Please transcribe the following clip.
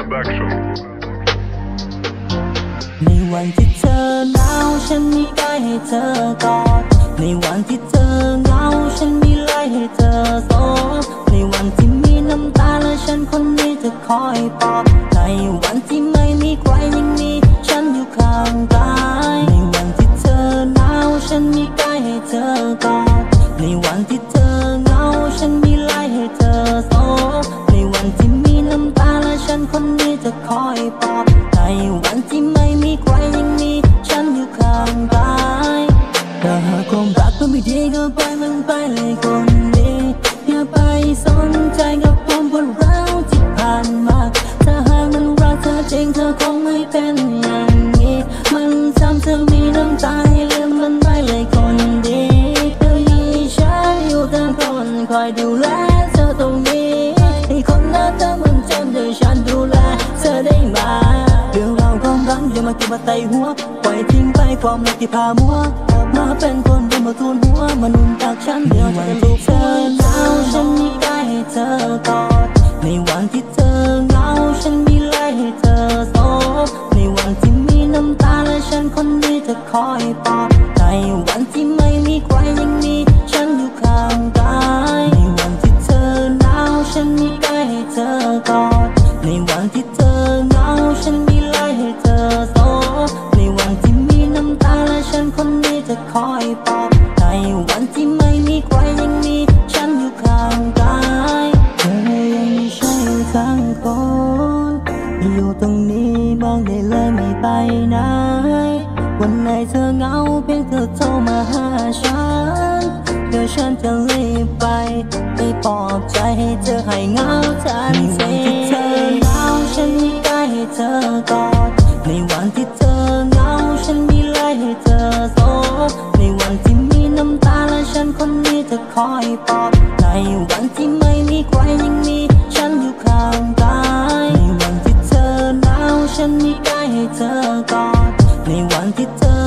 ในวันที่เธอหนาวฉันมีกายให้เธอกอดในวันที่เธอเหงาฉันมีไหล่ให้เธอโซบในวันที่มีน้ำตาและฉันคนนี้จะคอยปลอบในวันที่ไม่มีใครยังมีฉันอยู่ข้างกายในวันที่เธอหนาวฉันมีกายให้เธอกอดในวันที่เธอเหงาฉันมีไหล่ให้เธอโซบในวันที่มีน้ำตาและฉันคนนี้จะคอยปลอบในวันที่ไม่มีใครยังมีฉันอยู่ข้างกายถ้าหากความรักมันไม่ดีก็ปล่อยมันไปเลยคนดีอย่าไปสนใจกับความปวดร้าวที่ผ่านมาถ้าหากมันรักเธอจริงเธอคงไม่เป็นอย่างนี้มันทำเธอมีน้ำตาให้ลืมมันไปเลยคนดีเธอมีฉันอยู่ทั้งคนคอยดูแลเธอตรงนี้ให้คนหน้าเธอมันจนเดี๋ยวฉันดูแลเธอได้ไหมเรื่องราวความรักอย่ามาเก็บมาใส่หัวปล่อยทิ้งไปความรักที่พามัวมาเป็นคนเดินมาทูลหัวมานุ่นตักฉันเดี๋ยวจะลูกเธอหนาวฉันมีกายให้เธอกอดในวันที่เธอเหงาฉันมีไหล่ให้เธอโซบในวันที่มีน้ำตาและฉันคนนี้จะคอยปลอบในวันที่ไม่มีใครยังมีฉันอยู่ข้างกายในวันที่เธอหนาวฉันมีกายให้เธอกอดในวันที่เธอเหงาฉันมีไหล่ให้เธอโซบในวันที่มีน้ำตาและฉันคนนี้จะคอยปลอบในวันที่ไม่มีใครยังมีฉันอยู่ข้างกายเธอยังไม่ใช่ทั้งคนอยู่ตรงนี้มองได้เลยไม่ไปไหนวันไหนเธอเหงาเพียงเธอโทรมาหาฉันเดี๋ยวฉันจะรีบไปปลอบใจให้เธอหายเหงาทันทีในวันที่เธอเหงาฉันมีกายให้เธอกอดในวันที่เธอเหงาฉันมีไหล่ให้เธอโซบในวันที่มีน้ำตาและฉันคนนี้จะคอยปลอบในวันที่ไม่มีใครยังมีฉันอยู่ข้างกายในวันที่เธอหนาวฉันมีกายให้เธอกอดในวันที่เธอ